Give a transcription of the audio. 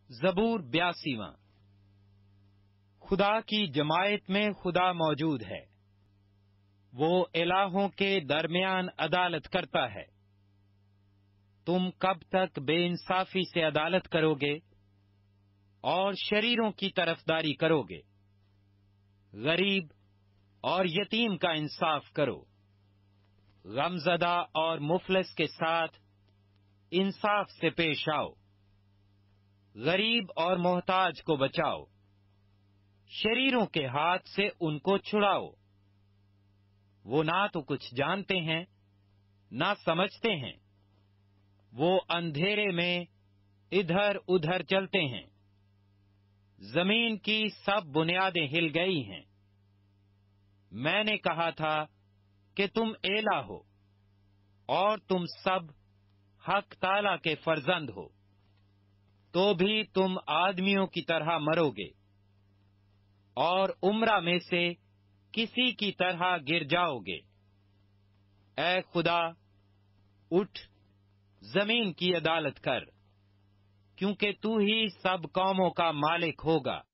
زبور 82۔ خدا کی جماعت میں خدا موجود ہے، وہ الہوں کے درمیان عدالت کرتا ہے۔ تم کب تک بے انصافی سے عدالت کرو گے اور شریروں کی طرفداری کرو گے؟ غریب اور یتیم کا انصاف کرو، غمزدہ اور مفلس کے ساتھ انصاف سے پیش آؤ، غریب اور محتاج کو بچاؤ، شریروں کے ہاتھ سے ان کو چھڑاؤ۔ وہ نہ تو کچھ جانتے ہیں نہ سمجھتے ہیں، وہ اندھیرے میں ادھر ادھر چلتے ہیں۔ زمین کی سب بنیادیں ہل گئی ہیں۔ میں نے کہا تھا کہ تم الہ ہو، اور تم سب حق تعالی کے فرزند ہو، تو بھی تم آدمیوں کی طرح مرو گے اور عمرہ میں سے کسی کی طرح گر جاؤ گے۔ اے خدا، اٹھ، زمین کی عدالت کر، کیونکہ تو ہی سب قوموں کا مالک ہوگا۔